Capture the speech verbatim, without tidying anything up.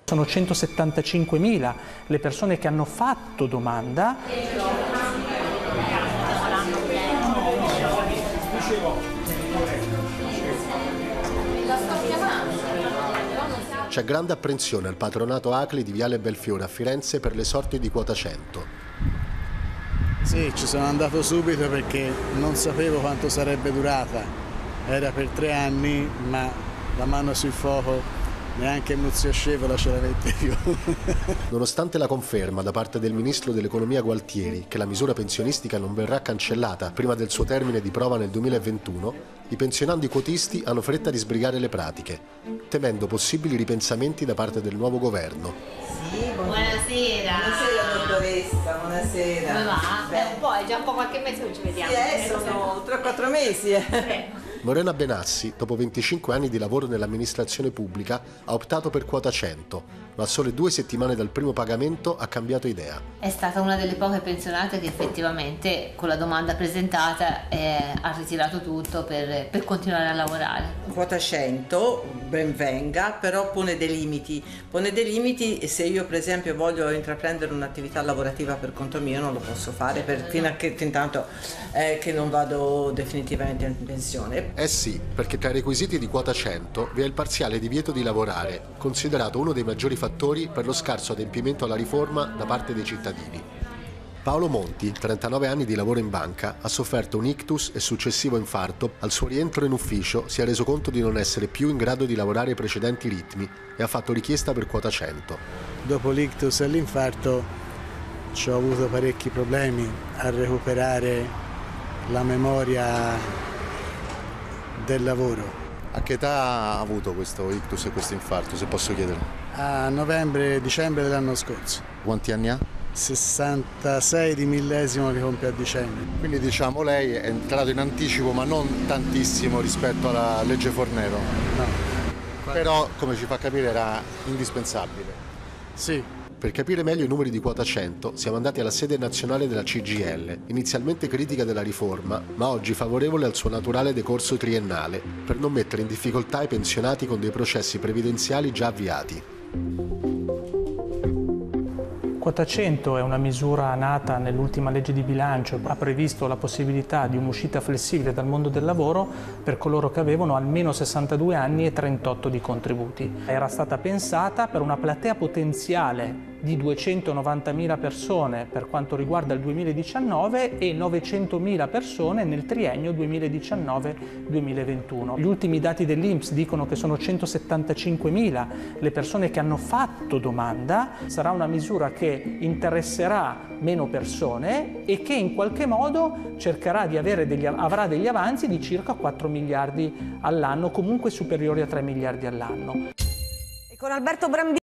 Sono centosettantacinquemila le persone che hanno fatto domanda. C'è grande apprensione al patronato A C L I di Viale Belfiore a Firenze per le sorti di quota cento. Sì, ci sono andato subito perché non sapevo quanto sarebbe durata. Era per tre anni, ma la mano sul fuoco neanche Muzio Scevola ce la mette più. Nonostante la conferma da parte del ministro dell'economia Gualtieri che la misura pensionistica non verrà cancellata prima del suo termine di prova nel duemilaventuno, i pensionandi quotisti hanno fretta di sbrigare le pratiche, temendo possibili ripensamenti da parte del nuovo governo. Sì, buonasera. Buonasera dottoressa, buonasera. Come va? Beh, un po', è già un po' qualche mese che ci vediamo. Sì, eh, sono tre quattro mesi. Eh. Morena Benassi, dopo venticinque anni di lavoro nell'amministrazione pubblica, ha optato per quota cento, ma a sole due settimane dal primo pagamento ha cambiato idea. È stata una delle poche pensionate che effettivamente con la domanda presentata eh, ha ritirato tutto per, per continuare a lavorare. Quota cento, ben venga, però pone dei limiti. Pone dei limiti se io per esempio voglio intraprendere un'attività lavorativa per conto mio non lo posso fare per, fino a che intanto eh, che non vado definitivamente in pensione. Eh sì, perché tra i requisiti di quota cento vi è il parziale divieto di lavorare, considerato uno dei maggiori fattori per lo scarso adempimento alla riforma da parte dei cittadini. Paolo Monti, trentanove anni di lavoro in banca, ha sofferto un ictus e successivo infarto. Al suo rientro in ufficio si è reso conto di non essere più in grado di lavorare ai precedenti ritmi e ha fatto richiesta per quota cento. Dopo l'ictus e l'infarto ci ho avuto parecchi problemi a recuperare la memoria del lavoro. A che età ha avuto questo ictus e questo infarto, se posso chiedere? A novembre, dicembre dell'anno scorso. Quanti anni ha? sessantasei di millesimo li compie a dicembre. Quindi diciamo lei è entrato in anticipo ma non tantissimo rispetto alla legge Fornero. No. Però come ci fa capire era indispensabile. Sì. Per capire meglio i numeri di quota cento siamo andati alla sede nazionale della C G I L, inizialmente critica della riforma, ma oggi favorevole al suo naturale decorso triennale, per non mettere in difficoltà i pensionati con dei processi previdenziali già avviati. Quota cento è una misura nata nell'ultima legge di bilancio, ha previsto la possibilità di un'uscita flessibile dal mondo del lavoro per coloro che avevano almeno sessantadue anni e trentotto di contributi. Era stata pensata per una platea potenziale di duecentonovantamila persone per quanto riguarda il duemiladiciannove e novecentomila persone nel triennio duemiladiciannove duemilaventuno. Gli ultimi dati dell'I N P S dicono che sono centosettantacinquemila le persone che hanno fatto domanda. Sarà una misura che interesserà meno persone e che in qualche modo cercherà di avere degli, avrà degli avanzi di circa quattro miliardi all'anno, comunque superiori a tre miliardi all'anno. E con Alberto Brambilla